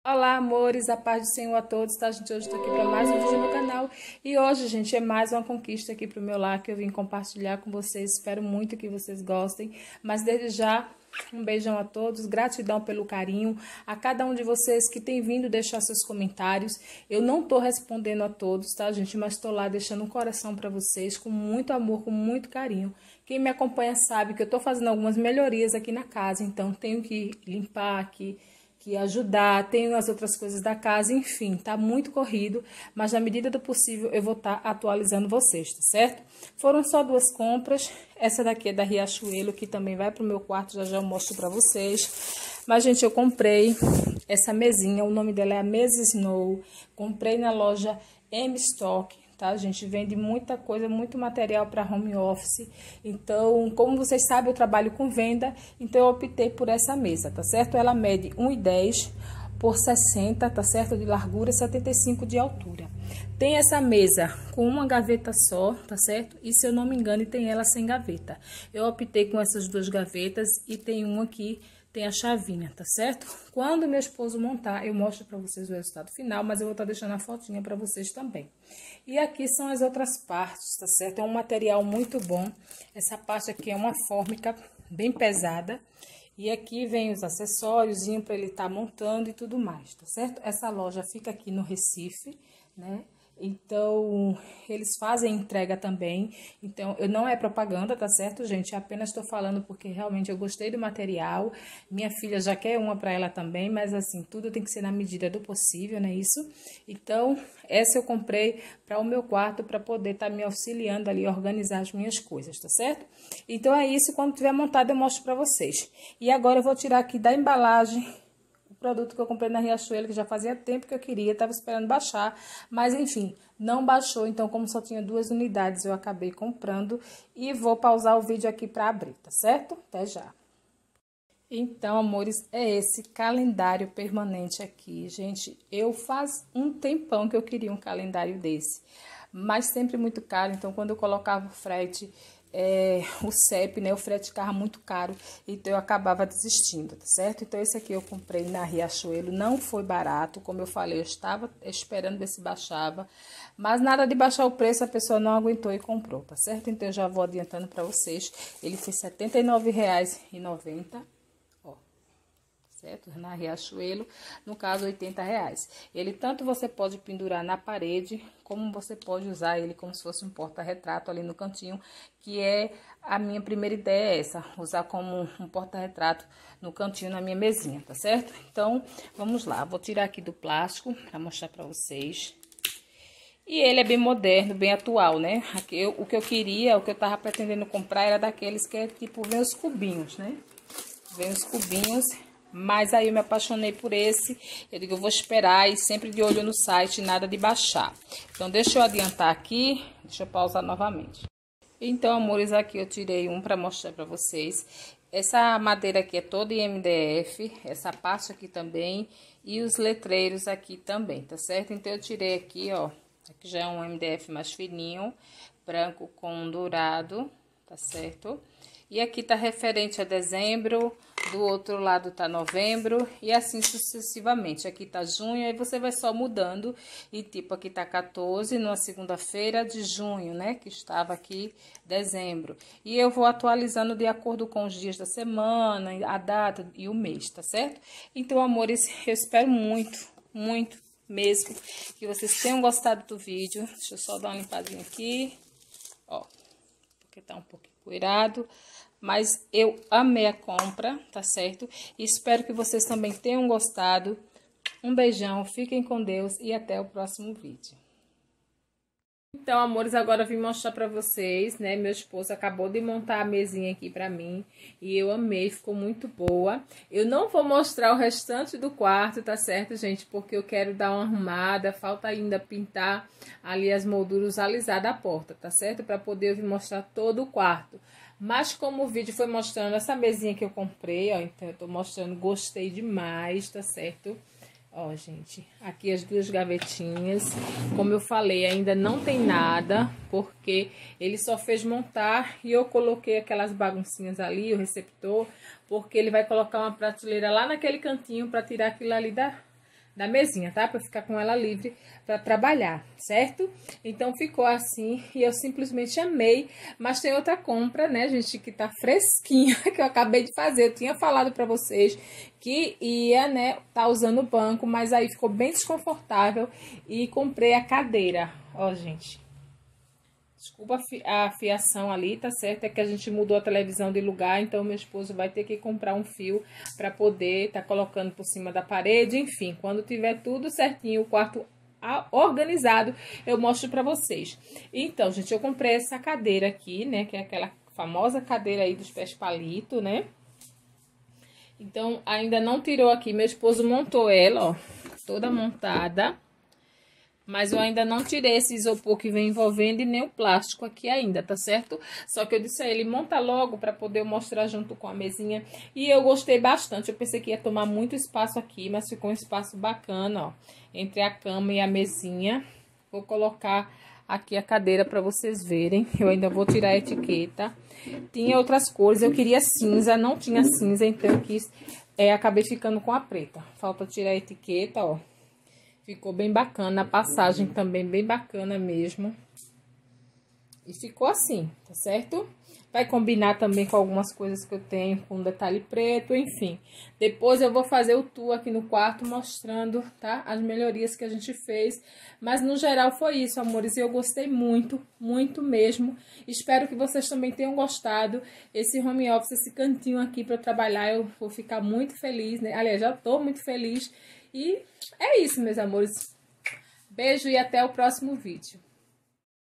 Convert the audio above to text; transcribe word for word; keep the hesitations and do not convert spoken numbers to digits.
Olá, amores, a paz do Senhor a todos, tá? Gente, hoje estou aqui para mais um vídeo no canal e hoje, gente, é mais uma conquista aqui pro meu lar que eu vim compartilhar com vocês. Espero muito que vocês gostem, mas desde já, um beijão a todos, gratidão pelo carinho, a cada um de vocês que tem vindo deixar seus comentários. Eu não tô respondendo a todos, tá, gente, mas tô lá deixando um coração para vocês com muito amor, com muito carinho. Quem me acompanha sabe que eu tô fazendo algumas melhorias aqui na casa, então tenho que limpar aqui, que ajudar, tenho as outras coisas da casa, enfim, tá muito corrido, mas na medida do possível eu vou estar tá atualizando vocês, tá certo? Foram só duas compras, essa daqui é da Riachuelo, que também vai pro meu quarto, já já eu mostro pra vocês. Mas, gente, eu comprei essa mesinha, o nome dela é a Mesa Snow, comprei na loja M-Stock. Tá, a gente vende muita coisa, muito material para home office. Então, como vocês sabem, eu trabalho com venda, então eu optei por essa mesa, tá certo? Ela mede um e dez por sessenta, tá certo? De largura, setenta e cinco de altura. Tem essa mesa com uma gaveta só, tá certo? E se eu não me engano, tem ela sem gaveta. Eu optei com essas duas gavetas e tem uma aqui, tem a chavinha, tá certo? Quando meu esposo montar, eu mostro para vocês o resultado final, mas eu vou estar deixando a fotinha para vocês também. E aqui são as outras partes, tá certo? É um material muito bom. Essa parte aqui é uma fórmica bem pesada. E aqui vem os acessórios para ele estar montando e tudo mais, tá certo? Essa loja fica aqui no Recife, né? Então, eles fazem entrega também. Então, eu não é propaganda, tá certo, gente? Eu apenas estou falando porque realmente eu gostei do material. Minha filha já quer uma para ela também, mas assim, tudo tem que ser na medida do possível, não é isso? Então, essa eu comprei para o meu quarto para poder estar tá me auxiliando ali a organizar as minhas coisas, tá certo? Então, é isso. Quando tiver montado, eu mostro para vocês. E agora eu vou tirar aqui da embalagem produto que eu comprei na Riachuelo, que já fazia tempo que eu queria, tava esperando baixar, mas enfim, não baixou, então como só tinha duas unidades, eu acabei comprando e vou pausar o vídeo aqui para abrir, tá certo? Até já. Então, amores, é esse calendário permanente aqui, gente. Eu faz um tempão que eu queria um calendário desse, mas sempre muito caro, então quando eu colocava o frete, É, o C E P, né, o frete ficava muito caro, então eu acabava desistindo, tá certo? Então esse aqui eu comprei na Riachuelo, não foi barato, como eu falei, eu estava esperando ver se baixava, mas nada de baixar o preço, a pessoa não aguentou e comprou, tá certo? Então eu já vou adiantando para vocês, ele foi setenta e nove reais e noventa centavos, ó, certo? Na Riachuelo, no caso oitenta reais. Ele tanto você pode pendurar na parede, como você pode usar ele como se fosse um porta-retrato ali no cantinho, que é a minha primeira ideia é essa, usar como um porta-retrato no cantinho na minha mesinha, tá certo? Então, vamos lá, vou tirar aqui do plástico para mostrar para vocês. E ele é bem moderno, bem atual, né? Aqui, eu, o que eu queria, o que eu tava pretendendo comprar era daqueles que é tipo, vem os cubinhos, né? Vem os cubinhos. Mas aí eu me apaixonei por esse, eu digo, eu vou esperar e sempre de olho no site, nada de baixar. Então, deixa eu adiantar aqui, deixa eu pausar novamente. Então, amores, aqui eu tirei um para mostrar para vocês. Essa madeira aqui é toda em M D F, essa parte aqui também, e os letreiros aqui também, tá certo? Então, eu tirei aqui, ó, aqui já é um M D F mais fininho, branco com dourado, tá certo? E aqui tá referente a dezembro, do outro lado tá novembro e assim sucessivamente. Aqui tá junho, aí você vai só mudando e tipo aqui tá quatorze, numa segunda-feira de junho, né? Que estava aqui dezembro. E eu vou atualizando de acordo com os dias da semana, a data e o mês, tá certo? Então, amores, eu espero muito, muito mesmo que vocês tenham gostado do vídeo. Deixa eu só dar uma limpadinha aqui, ó, porque tá um pouquinho poeirado. Mas eu amei a compra, tá certo? E espero que vocês também tenham gostado. Um beijão, fiquem com Deus e até o próximo vídeo. Então, amores, agora eu vim mostrar pra vocês, né? Meu esposo acabou de montar a mesinha aqui pra mim e eu amei, ficou muito boa. Eu não vou mostrar o restante do quarto, tá certo, gente? Porque eu quero dar uma arrumada, falta ainda pintar ali as molduras, alisar da porta, tá certo? Pra poder eu vir mostrar todo o quarto. Mas como o vídeo foi mostrando essa mesinha que eu comprei, ó, então eu tô mostrando, gostei demais, tá certo? Ó, gente, aqui as duas gavetinhas, como eu falei, ainda não tem nada, porque ele só fez montar e eu coloquei aquelas baguncinhas ali, o receptor, porque ele vai colocar uma prateleira lá naquele cantinho para tirar aquilo ali da, da mesinha, tá? Pra ficar com ela livre pra trabalhar, certo? Então, ficou assim e eu simplesmente amei. Mas tem outra compra, né, gente, que tá fresquinha, que eu acabei de fazer. Eu tinha falado pra vocês que ia, né, tá usando o banco, mas aí ficou bem desconfortável e comprei a cadeira, ó, gente. Desculpa a fiação ali, tá certo? É que a gente mudou a televisão de lugar, então meu esposo vai ter que comprar um fio para poder tá colocando por cima da parede. Enfim, quando tiver tudo certinho, o quarto organizado, eu mostro para vocês. Então, gente, eu comprei essa cadeira aqui, né? Que é aquela famosa cadeira aí dos pés palito, né? Então, ainda não tirou aqui. Meu esposo montou ela, ó, toda montada. Mas eu ainda não tirei esse isopor que vem envolvendo e nem o plástico aqui ainda, tá certo? Só que eu disse a ele, monta logo pra poder eu mostrar junto com a mesinha. E eu gostei bastante. Eu pensei que ia tomar muito espaço aqui, mas ficou um espaço bacana, ó. Entre a cama e a mesinha. Vou colocar aqui a cadeira pra vocês verem. Eu ainda vou tirar a etiqueta. Tinha outras cores, eu queria cinza, não tinha cinza, então eu quis... É, acabei ficando com a preta. Falta tirar a etiqueta, ó. Ficou bem bacana, a passagem também bem bacana mesmo. E ficou assim, tá certo? Vai combinar também com algumas coisas que eu tenho, com detalhe preto, enfim. Depois eu vou fazer o tour aqui no quarto, mostrando, tá? As melhorias que a gente fez. Mas no geral foi isso, amores. E eu gostei muito, muito mesmo. Espero que vocês também tenham gostado. Esse home office, esse cantinho aqui pra eu trabalhar, eu vou ficar muito feliz, né? Aliás, já tô muito feliz. E é isso, meus amores. Beijo e até o próximo vídeo.